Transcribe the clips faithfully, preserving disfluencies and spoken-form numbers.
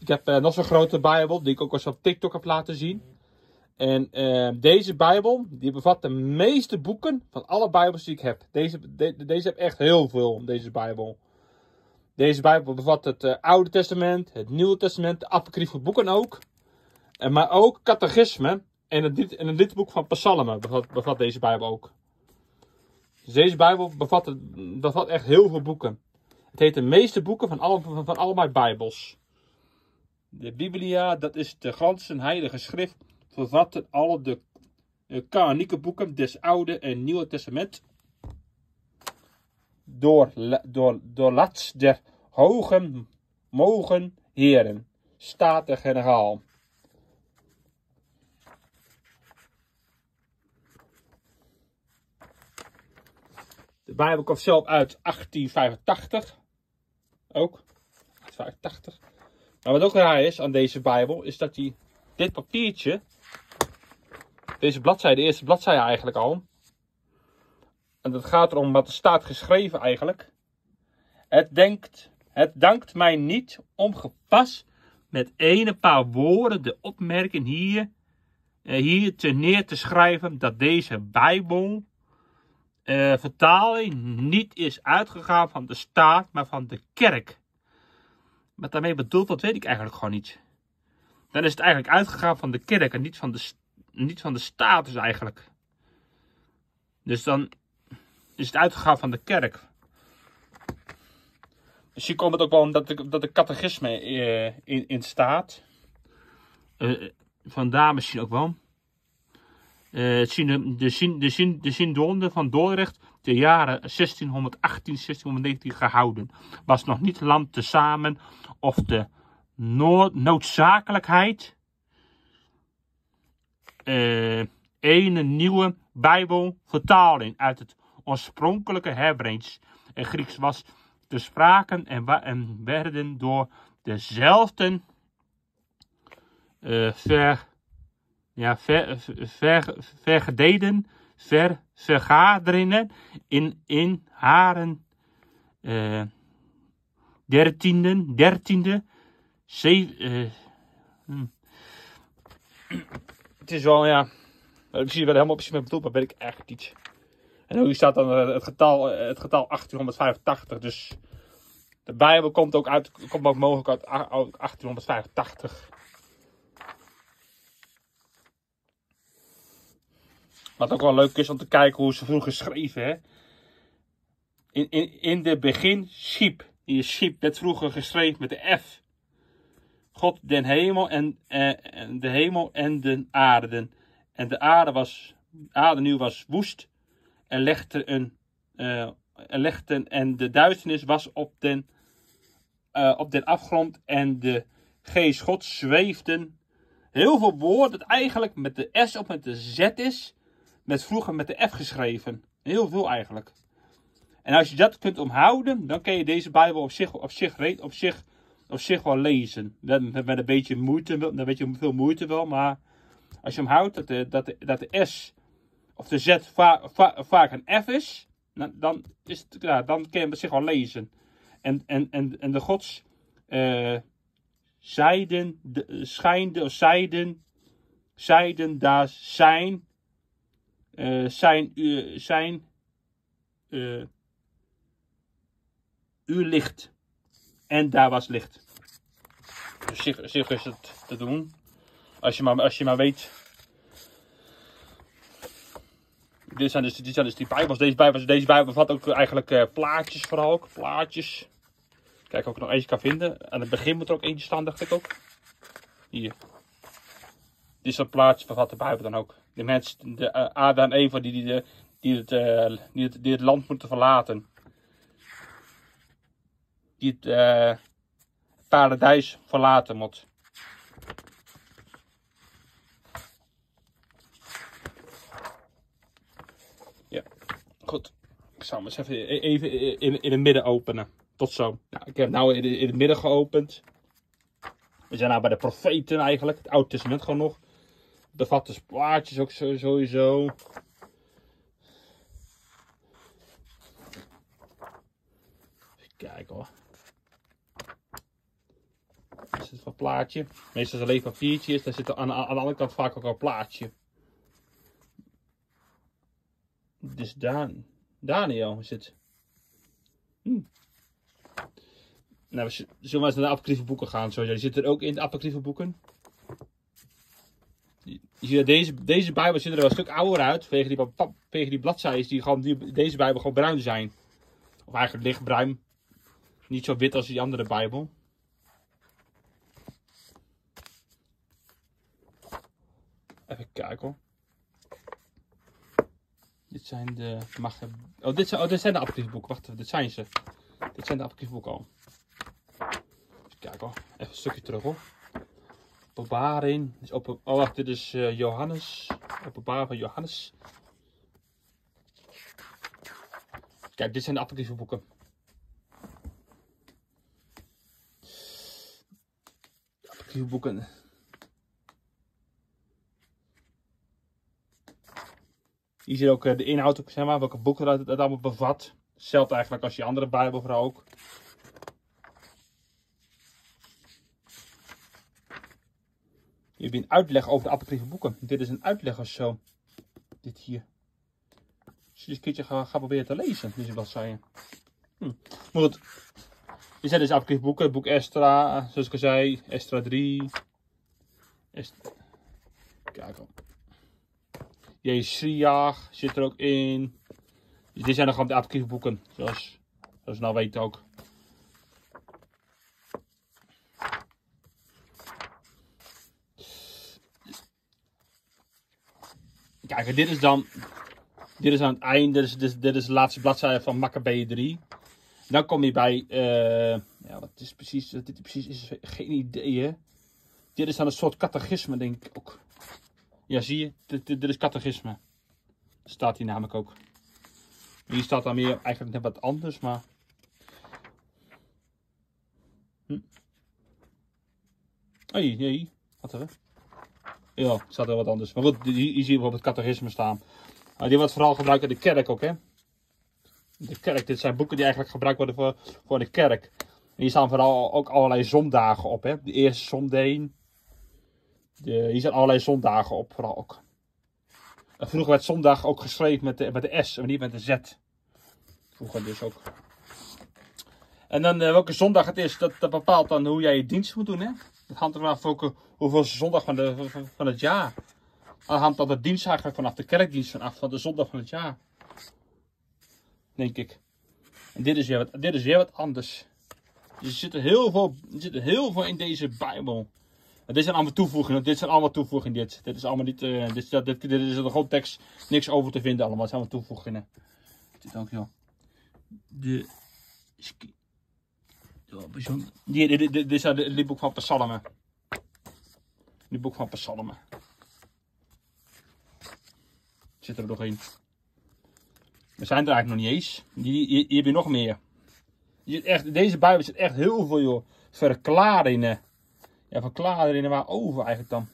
Ik heb uh, nog zo'n grote Bijbel, die ik ook eens op TikTok heb laten zien. En uh, deze Bijbel, die bevat de meeste boeken van alle Bijbels die ik heb. Deze, de, deze heb echt heel veel, deze Bijbel. Deze Bijbel bevat het uh, Oude Testament, het Nieuwe Testament, de apocryfe boeken ook. En maar ook catechisme en het, en het liedboek van Psalmen bevat, bevat deze Bijbel ook. Dus deze Bijbel bevat, het, bevat echt heel veel boeken. Het heet de meeste boeken van, alle, van, van allemaal Bijbels. De Biblia, dat is de ganse heilige schrift, vervatten alle de uh, kanonieke boeken des Oude en Nieuwe Testament. Door, door, door lats der hogen mogen heren, Staten-Generaal. De Bijbel komt zelf uit achttien vijfentachtig. Ook. achttien vijfentachtig. Maar wat ook raar is aan deze Bijbel, is dat die, dit papiertje, deze bladzijde, de eerste bladzijde eigenlijk al. En dat gaat erom wat er staat geschreven eigenlijk. Het, denkt, het dankt mij niet om gepast met ene paar woorden de opmerking hier, hier te neer te schrijven dat deze Bijbel uh, vertaling niet is uitgegaan van de staat, maar van de kerk. Wat daarmee bedoeld wordt, weet ik eigenlijk gewoon niet. Dan is het eigenlijk uitgegaan van de kerk en niet van de, niet van de staat dus eigenlijk. Dus dan is het uitgegaan van de kerk. Misschien komt het ook wel omdat de, dat de catechisme uh, in, in staat. Uh, vandaar misschien ook wel. Uh, de, de, de, de synode van Dordrecht, de jaren zestienhonderdachttien zestienhonderdnegentien gehouden, was nog niet lang tezamen of de nood, noodzakelijkheid uh, ene nieuwe Bijbelvertaling uit het oorspronkelijke Hebreeuws en Grieks was te sprake en, en werden door dezelfde uh, ver Ja, ver, ver, vergededen, ver, vergaderingen in, in haren uh, dertiende, dertiende, zeven, uh, hmm. Het is wel, ja, ik zie wel helemaal precies met bedoeld, maar weet ik eigenlijk niet. En hier staat dan het getal, het getal achttienhonderdvijfentachtig, dus de Bijbel komt ook, uit, komt ook mogelijk uit achttienhonderdvijfentachtig. Wat ook wel leuk is om te kijken hoe ze vroeger schreven. Hè? In, in, in de begin schiep. Die schiep werd vroeger geschreven met de F. God den hemel en, eh, en de hemel en de aarde. En de aarde was, aarde nu was woest. En legde een, uh, en legde en de duisternis was op den, uh, op den afgrond. En de geest God zweefden. Heel veel woorden dat eigenlijk met de S of met de Z is. Met vroeger met de F geschreven. Heel veel eigenlijk. En als je dat kunt onthouden, dan kun je deze Bijbel op zich, op zich, op zich, op zich wel lezen. Met, met een beetje moeite, een beetje veel moeite wel, maar als je hem houdt dat de, dat de, dat de S of de Z va, va, vaak een F is, dan, is het, ja, dan kun je hem op zich wel lezen. En, en, en, en de gods uh, zijden, de, schijnde of zijden, zijden daar zijn, uh, zijn, uh, zijn, uh, uw licht. En daar was licht. Dus zich, zich is het te doen. Als je maar, als je maar weet. Dit zijn dus, dit zijn dus die Bijbels. Deze Bijbel, deze Bijbel bevat ook eigenlijk uh, plaatjes vooral ook. Plaatjes. Kijk of ik nog eentje kan vinden. Aan het begin moet er ook eentje staan, dacht ik ook. Hier. Dit soort plaatjes bevat de Bijbel dan ook. De mensen, de uh, Adam en Eva die, die, die, het, uh, die, het, die het land moeten verlaten. Die het uh, paradijs verlaten moet. Ja, goed. Ik zal hem eens even, even in, in het midden openen. Tot zo. Nou, ik heb het nou in, in het midden geopend. We zijn nou bij de profeten eigenlijk. Het Oude Testament gewoon nog. Bevat dus plaatjes ook sowieso. Even kijken hoor. het een plaatje. Meestal als het een leeg papiertje is, dan zit er aan, aan de andere kant vaak ook een plaatje. Dus Dan, Daniel is het. Hm. Nou, we zullen we eens naar de apocryfe boeken gaan. Zo, die zitten er ook in de apocryfe boeken. Je ziet dat deze, deze Bijbel ziet er wel een stuk ouder uit. Vanwege die, vanwege die bladzijden die gewoon die, deze Bijbel gewoon bruin zijn. Of eigenlijk lichtbruin. Niet zo wit als die andere Bijbel. Even kijken hoor. Dit zijn de... Mag, oh, dit zijn, oh, dit zijn de apocryfe boeken. Wacht even, dit zijn ze. Dit zijn de apocryfe boeken al. Even kijken hoor. Even een stukje terug hoor. Openbaring. Oh, wacht, dit is uh, Johannes. Openbaring van Johannes. Kijk, dit zijn de apocryfe boeken. De apocryfe boeken. Hier zie je ook uh, de inhoud, zeg maar, welke boeken het, het allemaal bevat. Hetzelfde eigenlijk als je andere Bijbel vooral ook. Hier heb je een uitleg over de apocryfe boeken. Dit is een uitleg of zo. Dit hier. Als je dit een keertje gaat ga proberen te lezen, deze bladzijden. Hm. Maar goed. Dit zijn dus apocryfe boeken. Het boek Estra, zoals ik al zei. Estra drie. Est Kijk op. Jesriach zit er ook in. Dus dit zijn dan gewoon de apocryfe boeken. Zoals, zoals we nou weten ook. Kijk, dit is dan. Dit is aan het einde. Dit is, dit is, dit is de laatste bladzijde van Makkabeeën drie. Dan kom je bij. Uh, ja, wat is precies. Wat dit precies is, geen idee. Hè? Dit is dan een soort catechisme, denk ik ook. Ja, zie je? Dit, dit, dit is catechisme. Staat hier namelijk ook. Hier staat dan meer eigenlijk net wat anders, maar. Hm. Oh, hier, hier. Wat er? Ja, het staat wel wat anders. Maar goed, hier, hier zie je bijvoorbeeld catechisme staan. Uh, die wordt vooral gebruikt in de kerk ook, hè. De kerk, dit zijn boeken die eigenlijk gebruikt worden voor, voor de kerk. En hier staan vooral ook allerlei zondagen op, hè. De eerste zondag. De, hier zijn allerlei zondagen op, vooral ook. En vroeger werd zondag ook geschreven met de, met de S en niet met de Z. Vroeger dus ook. En dan uh, welke zondag het is, dat, dat bepaalt dan hoe jij je dienst moet doen, hè. Dat hangt er vanaf welke, hoeveel zondag van, de, van, van het jaar. Dan hangt dat de dienst eigenlijk vanaf de kerkdienst vanaf van de zondag van het jaar. Denk ik. En dit is weer wat, dit is weer wat anders. Dus er zit heel veel, er zit heel veel in deze Bijbel. En dit zijn allemaal toevoegingen. Dit zijn allemaal toevoegingen. Dit, dit is allemaal niet. Uh, dit, dit, dit, dit is de grondtekst. Niks over te vinden allemaal. Het zijn allemaal toevoegingen. Dit ook joh. De. Dit, dit, dit, dit is het boek van Psalmen. Dit boek van Psalmen. Zit er nog in. We zijn er eigenlijk nog niet eens. Hier, hier, hier heb je nog meer. Je zit echt, deze Bijbel zit echt heel veel joh. Verklaringen. Ja, verklaringen waarover eigenlijk dan.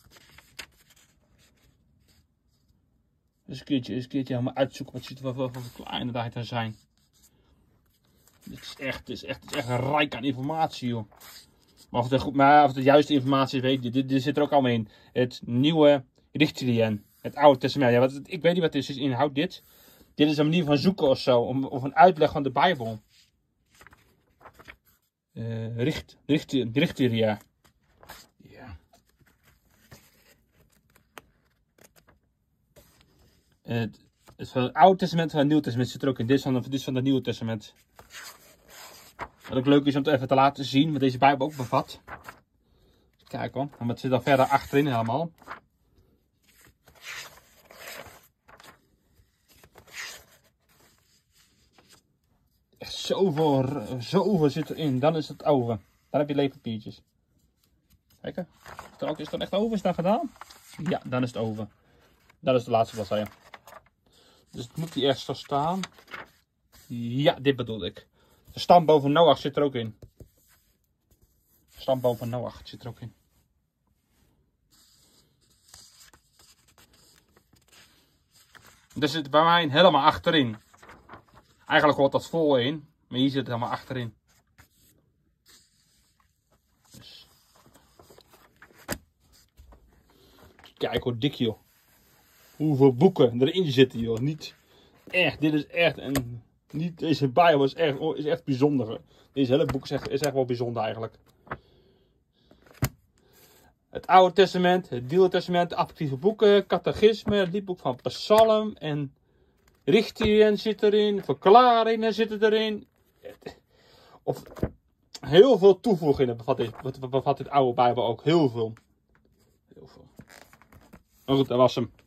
Dus een keertje, eens een keertje helemaal uitzoeken wat voor, voor, voor verklaringen daar dan zijn. Dit is echt, dit is echt, dit is echt rijk aan informatie joh. Maar of het, goed, maar of het de juiste informatie is, weet je. Dit, dit zit er ook allemaal in. Het nieuwe Richtelien. Het Oude Testament. Ja, wat, ik weet niet wat het is. Inhoudt dit. Dit is een manier van zoeken of zo. Om, of een uitleg van de Bijbel. Uh, richt, richt, Richtelia. Ja. Het, het van het Oude Testament en het Nieuwe Testament zit er ook in. Dit is van, dit is van het Nieuwe Testament. Wat ook leuk is om het even te laten zien. Wat deze Bijbel ook bevat. Kijk hoor. En wat zit dan verder achterin helemaal. Echt zoveel, zoveel zit erin. Dan is het over. Dan heb je leefpapiertjes. Kijk. Is het, ook, is het dan echt over? Is dat gedaan? Ja, dan is het over. Dat is de laatste bladzijde. Dus het moet hier eerst zo staan. Ja, dit bedoel ik. De stamboom van Noach zit er ook in. De stamboom van Noach zit er ook in. Er zit bij mij helemaal achterin. Eigenlijk hoort dat vol in. Maar hier zit het helemaal achterin. Dus. Kijk hoe dik joh. Hoeveel boeken erin zitten joh. Niet echt, dit is echt een... Niet, deze Bijbel is echt, is echt bijzonder. Deze hele boek is echt, is echt wel bijzonder eigenlijk. Het Oude Testament, het Nieuwe Testament, de apocryfe boeken, catechisme, het liedboek van Psalm en richtingen zit erin, verklaringen zitten erin. Of heel veel toevoegingen bevat dit, bevat dit Oude Bijbel ook. Heel veel. Heel veel. Maar goed, dat was hem.